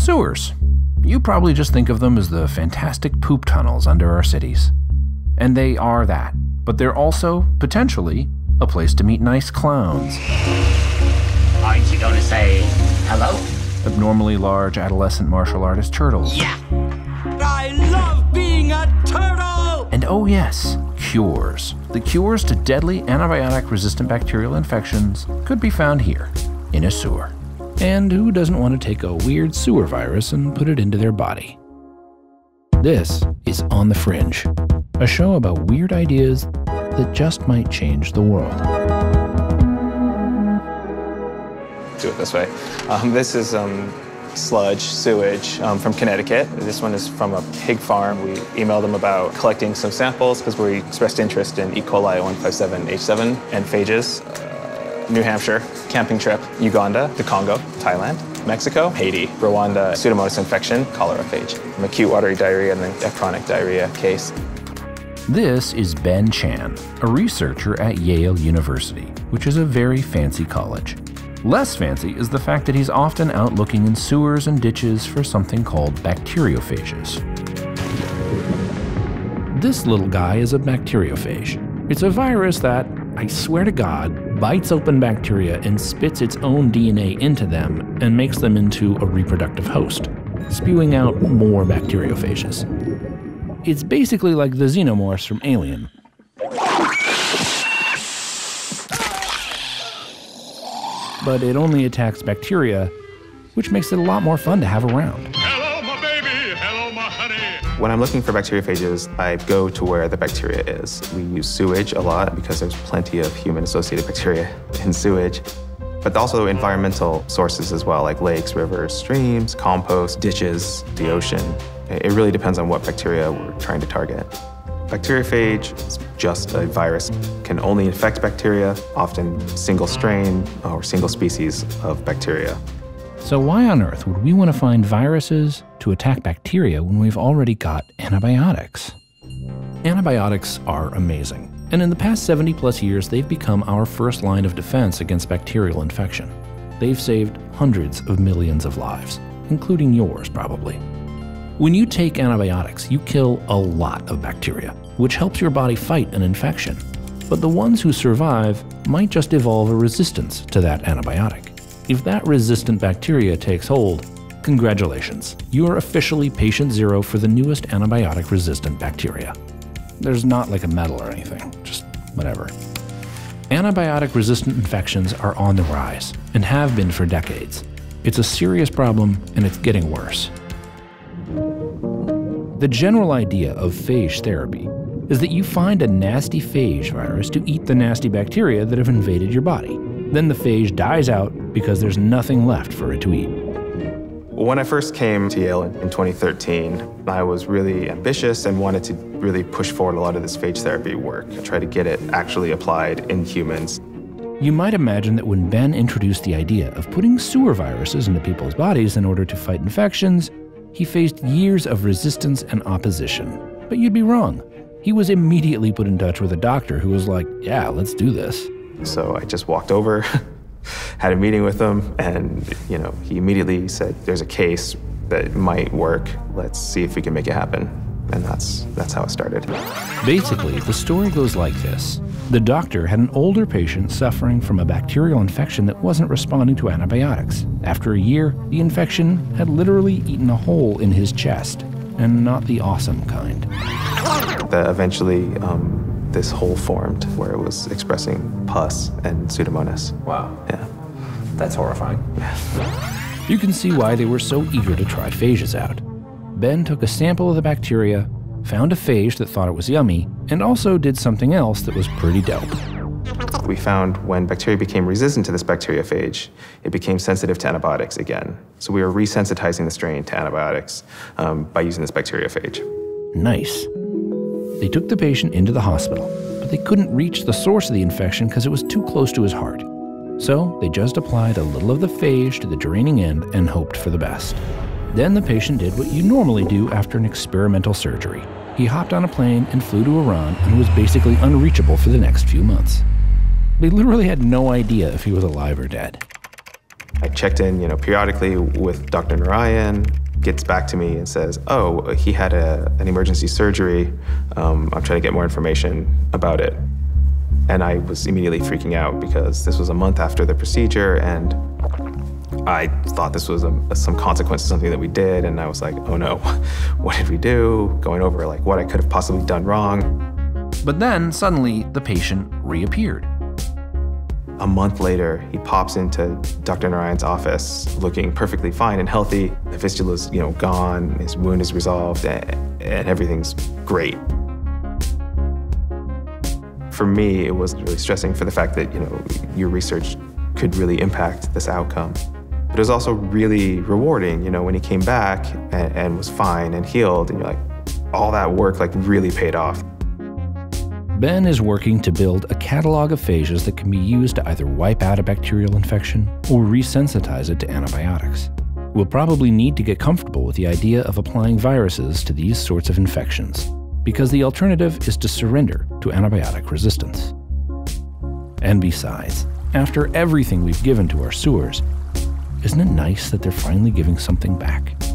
Sewers. You probably just think of them as the fantastic poop tunnels under our cities. And they are that, but they're also, potentially, a place to meet nice clowns. Aren't you gonna say hello? Abnormally large adolescent martial artist turtles. Yeah! I love being a turtle! And oh yes, cures. The cures to deadly antibiotic-resistant bacterial infections could be found here, in a sewer. And who doesn't want to take a weird sewer virus and put it into their body? This is On the Fringe, a show about weird ideas that just might change the world. Do it this way. This is sludge, sewage from Connecticut. This one is from a pig farm. We emailed them about collecting some samples because we expressed interest in E. coli 157H7 and phages. New Hampshire, camping trip, Uganda, the Congo, Thailand, Mexico, Haiti, Rwanda, Pseudomonas infection, cholera phage, an acute watery diarrhea, and then a chronic diarrhea case. This is Ben Chan, a researcher at Yale University, which is a very fancy college. Less fancy is the fact that he's often out looking in sewers and ditches for something called bacteriophages. This little guy is a bacteriophage. It's a virus that, I swear to God, bites open bacteria and spits its own DNA into them and makes them into a reproductive host, spewing out more bacteriophages. It's basically like the xenomorphs from Alien. But it only attacks bacteria, which makes it a lot more fun to have around. Hello, my baby. Hello, my honey. When I'm looking for bacteriophages, I go to where the bacteria is. We use sewage a lot because there's plenty of human-associated bacteria in sewage, but also environmental sources as well, like lakes, rivers, streams, compost, ditches, the ocean. It really depends on what bacteria we're trying to target. Bacteriophage is just a virus. It can only infect bacteria, often single strain or single species of bacteria. So why on earth would we want to find viruses to attack bacteria when we've already got antibiotics? Antibiotics are amazing, and in the past 70+ years, they've become our first line of defense against bacterial infection. They've saved hundreds of millions of lives, including yours probably. When you take antibiotics, you kill a lot of bacteria, which helps your body fight an infection. But the ones who survive might just evolve a resistance to that antibiotic. If that resistant bacteria takes hold, congratulations, you are officially patient zero for the newest antibiotic-resistant bacteria. There's not like a medal or anything, just whatever. Antibiotic-resistant infections are on the rise, and have been for decades. It's a serious problem, and it's getting worse. The general idea of phage therapy is that you find a nasty phage virus to eat the nasty bacteria that have invaded your body. Then the phage dies out because there's nothing left for it to eat. When I first came to Yale in 2013, I was really ambitious and wanted to really push forward a lot of this phage therapy work, try to get it actually applied in humans. You might imagine that when Ben introduced the idea of putting sewer viruses into people's bodies in order to fight infections, he faced years of resistance and opposition. But you'd be wrong. He was immediately put in touch with a doctor who was like, yeah, let's do this. So I just walked over, had a meeting with him, and he immediately said, there's a case that might work. Let's see if we can make it happen. And that's how it started. Basically, the story goes like this. The doctor had an older patient suffering from a bacterial infection that wasn't responding to antibiotics. After a year, the infection had literally eaten a hole in his chest, and not the awesome kind. Eventually, this hole formed where it was expressing pus and Pseudomonas. Wow. Yeah. That's horrifying. You can see why they were so eager to try phages out. Ben took a sample of the bacteria, found a phage that thought it was yummy, and also did something else that was pretty dope. We found when bacteria became resistant to this bacteriophage, it became sensitive to antibiotics again. So we were resensitizing the strain to antibiotics by using this bacteriophage. Nice. They took the patient into the hospital, but they couldn't reach the source of the infection because it was too close to his heart. So they just applied a little of the phage to the draining end and hoped for the best. Then the patient did what you normally do after an experimental surgery. He hopped on a plane and flew to Iran and was basically unreachable for the next few months. They literally had no idea if he was alive or dead. I checked in, periodically with Dr. Narayan, gets back to me and says, oh, he had an emergency surgery. I'm trying to get more information about it. And I was immediately freaking out because this was a month after the procedure, and I thought this was some consequence of something that we did, and I was like, oh no, what did we do? Going over like what I could have possibly done wrong. But then suddenly the patient reappeared. A month later, he pops into Dr. Narayan's office looking perfectly fine and healthy. The fistula's, gone, his wound is resolved, and everything's great. For me, it was really stressing for the fact that, your research could really impact this outcome. But it was also really rewarding, when he came back and was fine and healed, and you're like, all that work really paid off. Ben is working to build a catalog of phages that can be used to either wipe out a bacterial infection or resensitize it to antibiotics. We'll probably need to get comfortable with the idea of applying viruses to these sorts of infections, because the alternative is to surrender to antibiotic resistance. And besides, after everything we've given to our sewers, isn't it nice that they're finally giving something back?